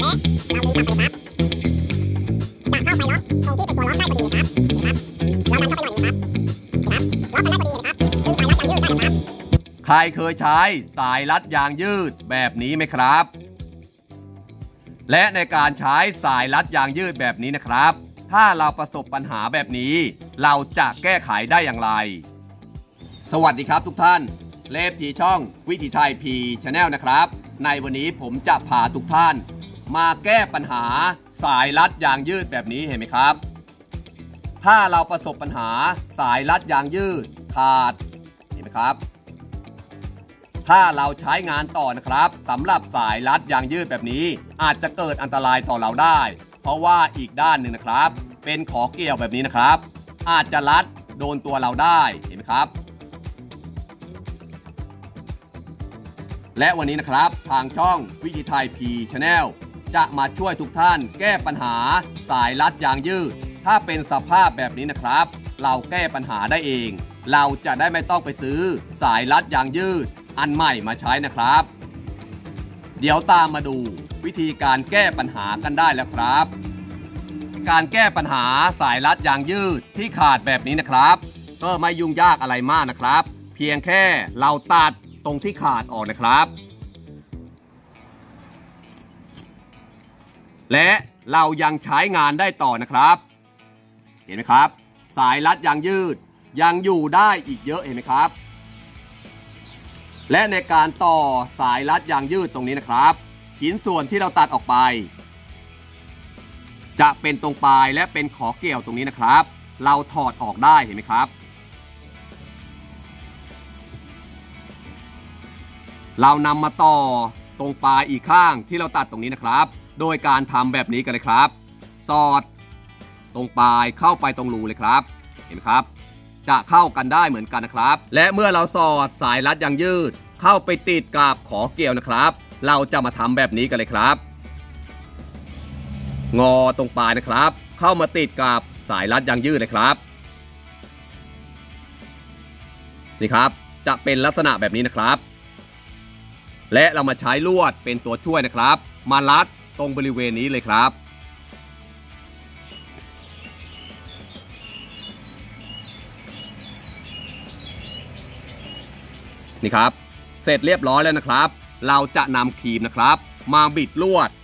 ใครเคยใช้สายรัดยางยืดแบบนี้ไหมครับและในการใช้สายรัดยางยืดแบบนี้นะครับถ้าเราประสบปัญหาแบบนี้เราจะแก้ไขได้อย่างไรสวัสดีครับทุกท่านเลฟที่ช่องวิถีไทยพีชาแนลนะครับในวันนี้ผมจะพาทุกท่านมาแก้ปัญหาสายรัดยางยืดแบบนี้เห็นไหมครับถ้าเราประสบปัญหาสายรัดยางยืดขาดเห็นไหมครับถ้าเราใช้งานต่อนะครับสำหรับสายรัดยางยืดแบบนี้อาจจะเกิดอันตรายต่อเราได้เพราะว่าอีกด้านหนึ่งนะครับเป็นขอเกี่ยวแบบนี้นะครับอาจจะรัดโดนตัวเราได้เห็นไหมครับและวันนี้นะครับทางช่องวิถีไทยพีชาแนลจะมาช่วยทุกท่านแก้ปัญหาสายรัดยางยืดถ้าเป็นสภาพแบบนี้นะครับเราแก้ปัญหาได้เองเราจะได้ไม่ต้องไปซื้อสายรัดยางยืดอันใหม่มาใช้นะครับเดี๋ยวตามมาดูวิธีการแก้ปัญหากันได้แล้วครับการแก้ปัญหาสายรัดยางยืดที่ขาดแบบนี้นะครับก็ไม่ยุ่งยากอะไรมากนะครับเพียงแค่เราตัดตรงที่ขาดออกนะครับและเรายังใช้งานได้ต่อนะครับเห็นไหมครับสายรัดยางยืดยังอยู่ได้อีกเยอะเห็นไหมครับและในการต่อสายรัดยางยืดตรงนี้นะครับชิ้นส่วนที่เราตัดออกไปจะเป็นตรงปลายและเป็นขอเกี่ยวตรงนี้นะครับเราถอดออกได้เห็นไหมครับเรานำมาต่อตรงปลายอีกข้างที่เราตัดตรงนี้นะครับโดยการทำแบบนี้กันเลยครับสอดตรงปลายเข้าไปตรงรูเลยครับเห็นไหมครับจะเข้ากันได้เหมือนกันนะครับและเมื่อเราสอดสายรัดยางยืดเข้าไปติดกับขอเกี่ยวนะครับเราจะมาทำแบบนี้กันเลยครับงอตรงปลายนะครับเข้ามาติดกับสายรัดยางยืดเลยครับนี่ครับจะเป็นลักษณะแบบนี้นะครับและเรามาใช้ลวดเป็นตัวช่วยนะครับมารัดตรงบริเวณนี้เลยครับนี่ครับเสร็จเรียบร้อยแล้วนะครับเราจะนำครีมนะครับมาบิดลวด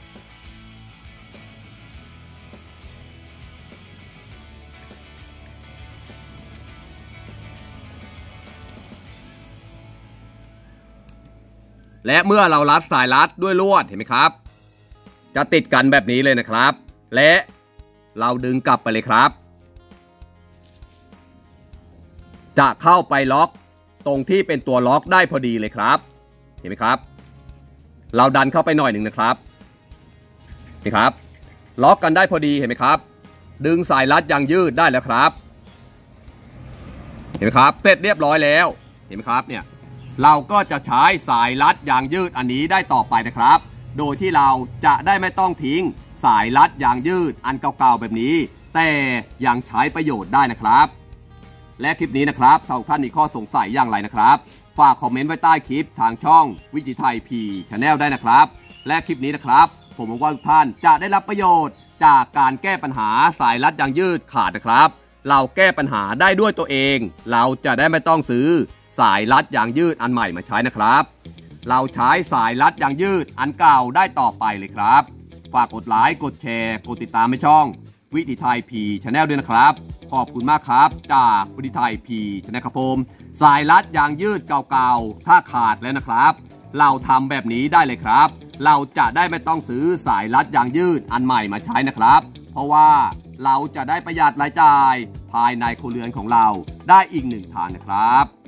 และเมื่อเรารัดสายรัดด้วยลวดเห็นไหมครับจะติดกันแบบนี้เลยนะครับและเราดึงกลับไปเลยครับจะเข้าไปล็อกตรงที่เป็นตัวล็อกได้พอดีเลยครับเห็นไหมครับเราดันเข้าไปหน่อยหนึ่งนะครับนี่ครับล็อกกันได้พอดีเห็นไหมครับดึงสายรัดยางยืดได้แล้วครับเห็นไหมครับเสร็จเรียบร้อยแล้วเห็นไหมครับเนี่ยเราก็จะใช้สายรัดยางยืดอันนี้ได้ต่อไปนะครับโดยที่เราจะได้ไม่ต้องทิ้งสายรัดยางยืดอันเก่าๆแบบนี้แต่ยังใช้ประโยชน์ได้นะครับและคลิปนี้นะครับถ้าท่านมีข้อสงสัยอย่างไรนะครับฝากคอมเมนต์ไว้ใต้คลิปทางช่องวิถีไทยพีชาแนลได้นะครับและคลิปนี้นะครับผมหวังว่าทุกท่านจะได้รับประโยชน์จากการแก้ปัญหาสายรัดยางยืดขาดนะครับเราแก้ปัญหาได้ด้วยตัวเองเราจะได้ไม่ต้องซื้อสายรัดยางยืดอันใหม่มาใช้นะครับเราใช้สายรัดยางยืดอันเก่าได้ต่อไปเลยครับฝากกดไลค์กดแชร์กดติดตามให้ช่องวิถีไทยพีชาแนลด้วยนะครับขอบคุณมากครับจากวิถีไทยพีชาแนลครับผมสายรัดยางยืดเก่าๆถ้าขาดแล้วนะครับเราทำแบบนี้ได้เลยครับเราจะได้ไม่ต้องซื้อสายรัดยางยืดอันใหม่มาใช้นะครับเพราะว่าเราจะได้ประหยัดรายจ่ายภายในครัวเรือนของเราได้อีกหนึ่งทางนะครับ